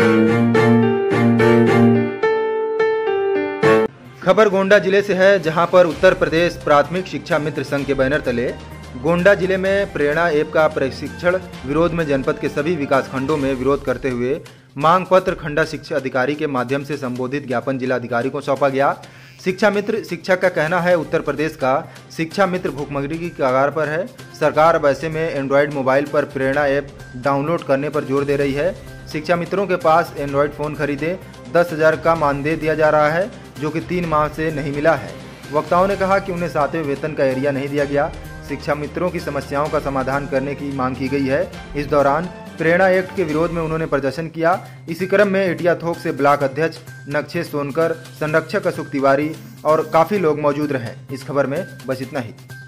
खबर गोंडा जिले से है, जहां पर उत्तर प्रदेश प्राथमिक शिक्षा मित्र संघ के बैनर तले गोंडा जिले में प्रेरणा ऐप का प्रशिक्षण विरोध में जनपद के सभी विकास खंडों में विरोध करते हुए मांग पत्र खंडा शिक्षा अधिकारी के माध्यम से संबोधित ज्ञापन जिलाधिकारी को सौंपा गया। शिक्षा मित्र शिक्षक का कहना है, उत्तर प्रदेश का शिक्षा मित्र भूखमरी की कगार पर है। सरकार अब ऐसे में एंड्रॉयड मोबाइल पर प्रेरणा ऐप डाउनलोड करने पर जोर दे रही है। शिक्षा मित्रों के पास एंड्रॉयड फ़ोन खरीदे 10,000 का मानदेय दिया जा रहा है, जो कि 3 माह से नहीं मिला है। वक्ताओं ने कहा कि उन्हें 7वें वेतन का एरिया नहीं दिया गया। शिक्षा मित्रों की समस्याओं का समाधान करने की मांग की गई है। इस दौरान प्रेरणा एक्ट के विरोध में उन्होंने प्रदर्शन किया। इसी क्रम में एटिया थोक से ब्लॉक अध्यक्ष नक्शे सोनकर, संरक्षक अशोक तिवारी और काफ़ी लोग मौजूद रहे। इस खबर में बस इतना ही।